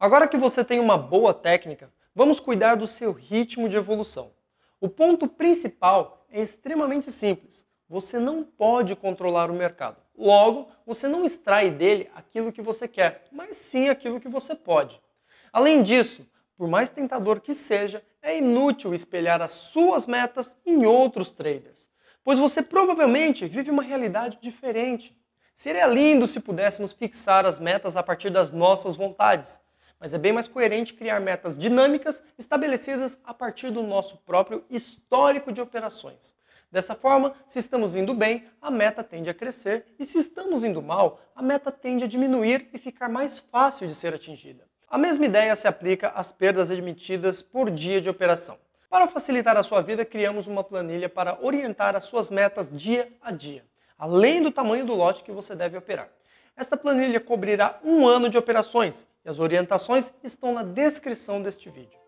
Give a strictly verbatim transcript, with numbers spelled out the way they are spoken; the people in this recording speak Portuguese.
Agora que você tem uma boa técnica, vamos cuidar do seu ritmo de evolução. O ponto principal é extremamente simples. Você não pode controlar o mercado. Logo, você não extrai dele aquilo que você quer, mas sim aquilo que você pode. Além disso, por mais tentador que seja, é inútil espelhar as suas metas em outros traders, pois você provavelmente vive uma realidade diferente. Seria lindo se pudéssemos fixar as metas a partir das nossas vontades, mas é bem mais coerente criar metas dinâmicas estabelecidas a partir do nosso próprio histórico de operações. Dessa forma, se estamos indo bem, a meta tende a crescer, e se estamos indo mal, a meta tende a diminuir e ficar mais fácil de ser atingida. A mesma ideia se aplica às perdas admitidas por dia de operação. Para facilitar a sua vida, criamos uma planilha para orientar as suas metas dia a dia, além do tamanho do lote que você deve operar. Esta planilha cobrirá um ano de operações e as orientações estão na descrição deste vídeo.